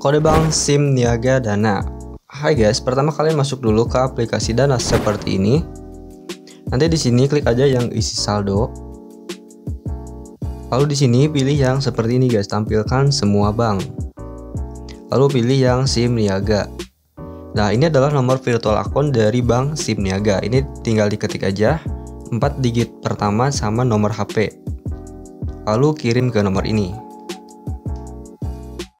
kode bank SIM Niaga Dana. Hai guys, pertama kalian masuk dulu ke aplikasi Dana seperti ini. Nanti di sini klik aja yang isi saldo. Lalu di sini pilih yang seperti ini guys, tampilkan semua bank. Lalu pilih yang SIM Niaga. Nah, ini adalah nomor virtual account dari bank SIM Niaga. Ini tinggal diketik aja 4 digit pertama sama nomor HP. Lalu kirim ke nomor ini.